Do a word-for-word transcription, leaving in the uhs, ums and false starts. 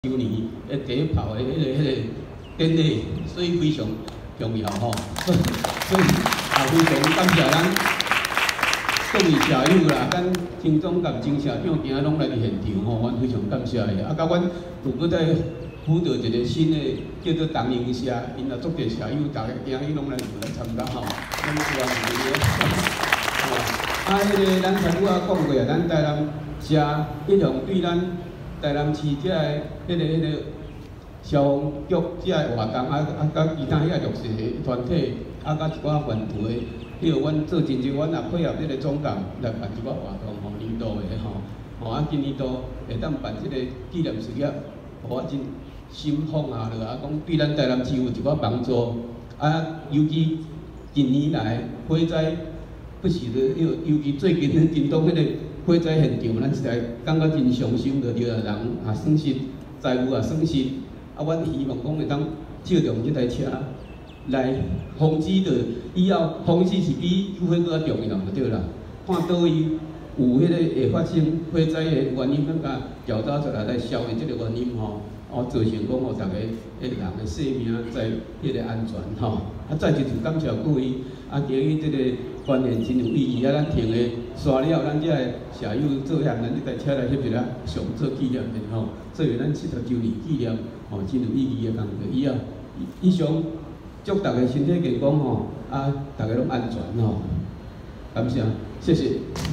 周年诶第一炮诶迄个迄个典礼，所以非常重要吼。所以所以也非常感谢咱各位社友啦，咱陈总甲陈社长今仔拢来伫现场吼，阮非常感谢伊。啊，甲阮如果再辅导一个新的叫做同营社，因也足侪社友，大家今日拢来来参加吼，咱希望是个。啊，迄个咱头拄仔讲过啊，咱台南社一向对咱。 台南市遮个迄个迄个消防局遮个活动，啊啊，甲其他遐弱势团体，啊，甲一寡本土的，迄个阮做真侪，阮也配合迄个总监来办一寡活动，吼年度的吼，吼啊今年度会当办即个纪念事业，互我真心放下落啊，讲对咱台南市有一寡帮助，啊，尤其近年来火灾不时的，尤尤其最近的京东迄个。 火灾现场，咱实在感觉真伤心，着着人也损失，财务也损失。啊，阮希望讲会当借用即台车来防止着以后防止是比救火搁较重要，就对啦。看倒位有迄个会发生火灾的原因，咱甲调查出来来消灭即个原因吼，哦，造成讲吼逐个诶人的生命在迄个安全吼。啊，再一次感谢各位，啊，今日即个。 观念真有意义啊！咱停诶刷了，咱遮个社友做向咱这台车来翕一下，上做纪念的吼，作为咱七十周年纪念，吼真有意义的工作。以后以上祝大家身体健康吼，啊，大家拢安全吼，感谢，谢谢。